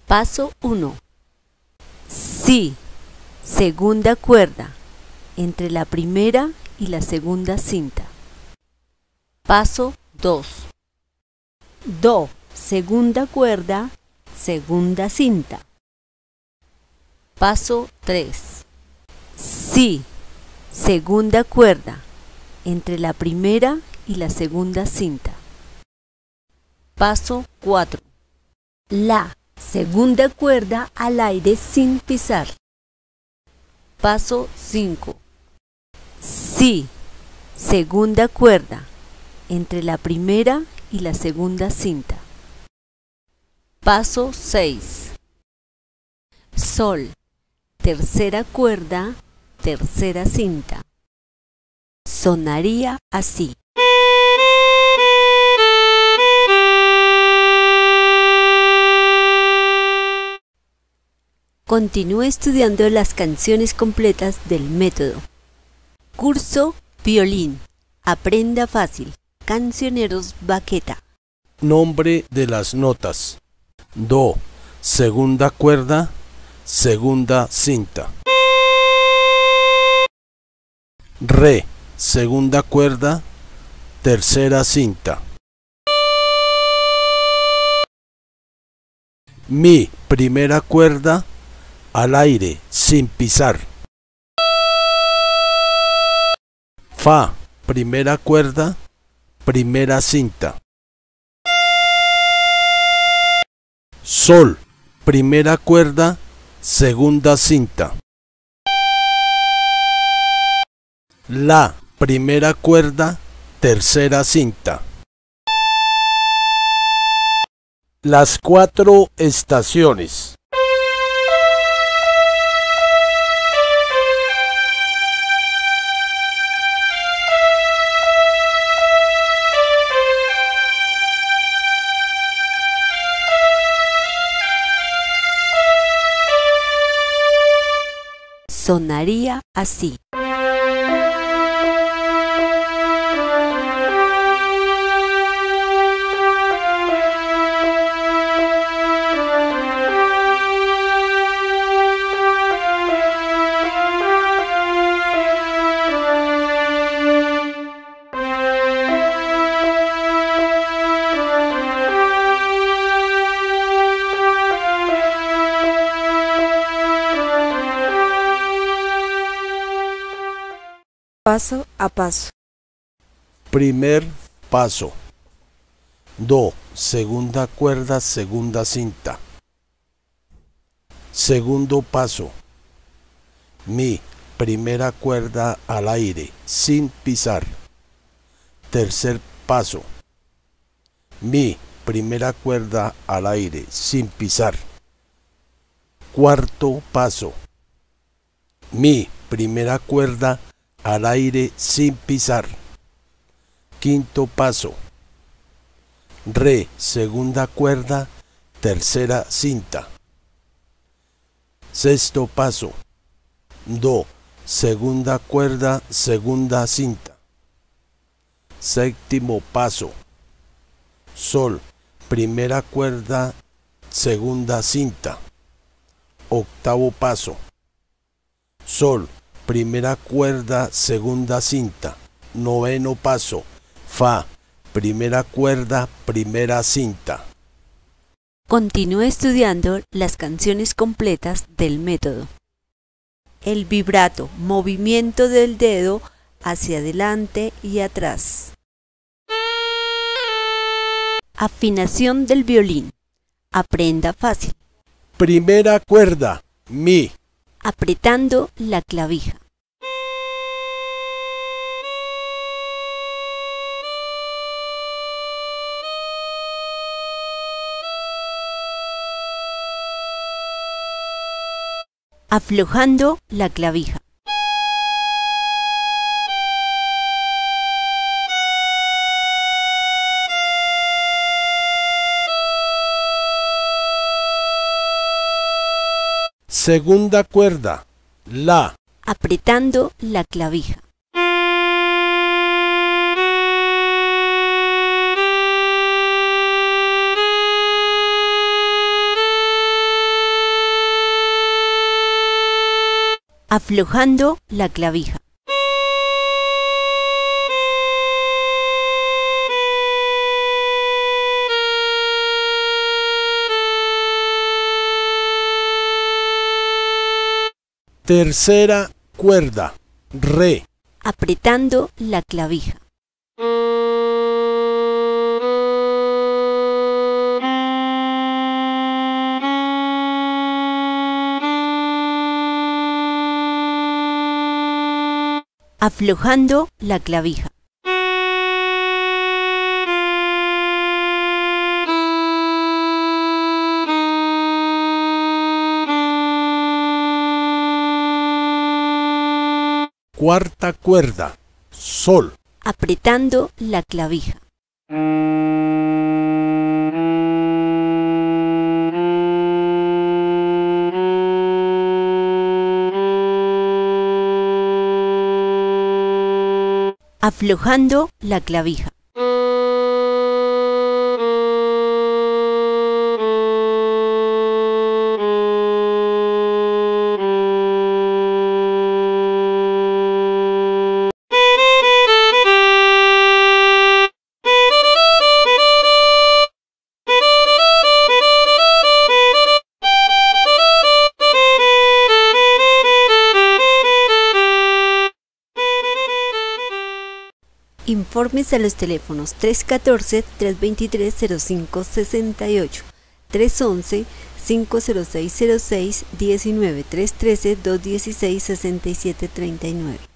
Paso 1. Si, segunda cuerda, entre la primera y la segunda cinta. Paso 2. Do, segunda cuerda, segunda cinta. Paso 3. Si, segunda cuerda, entre la primera y la segunda cinta. Paso 4. La, segunda cuerda al aire sin pisar. Paso 5. Si, segunda cuerda, entre la primera y la segunda cinta. Paso 6. Sol, tercera cuerda, tercera cinta. Sonaría así. Continúe estudiando las canciones completas del método. Curso Violín. Aprenda fácil. Cancioneros Baqueta. Nombre de las notas. Do, segunda cuerda, segunda cinta. Re, segunda cuerda, tercera cinta. Mi, primera cuerda, al aire, sin pisar. Fa, primera cuerda, primera cinta. Sol, primera cuerda, segunda cinta. La, primera cuerda, tercera cinta. Las 4 estaciones. Sonaría así. Paso a paso. Primer paso. Do, segunda cuerda, segunda cinta. Segundo paso. Mi, primera cuerda al aire, sin pisar. Tercer paso. Mi, primera cuerda al aire, sin pisar. Cuarto paso. Mi, primera cuerda al aire sin pisar. Quinto paso. Re, segunda cuerda, tercera cinta. Sexto paso. Do, segunda cuerda, segunda cinta. Séptimo paso. Sol, primera cuerda, segunda cinta. Octavo paso. Sol, primera cuerda, segunda cinta. Noveno paso. Fa, primera cuerda, primera cinta. Continúe estudiando las canciones completas del método. El vibrato, movimiento del dedo hacia adelante y atrás. Afinación del violín. Aprenda fácil. Primera cuerda, mi. Apretando la clavija. Aflojando la clavija. Segunda cuerda, la. Apretando la clavija. Aflojando la clavija. Tercera cuerda, re. Apretando la clavija. Aflojando la clavija. Cuarta cuerda, sol. Apretando la clavija. Aflojando la clavija. Informes a los teléfonos 314-323-0568, 311-50606-19, 313-216-6739.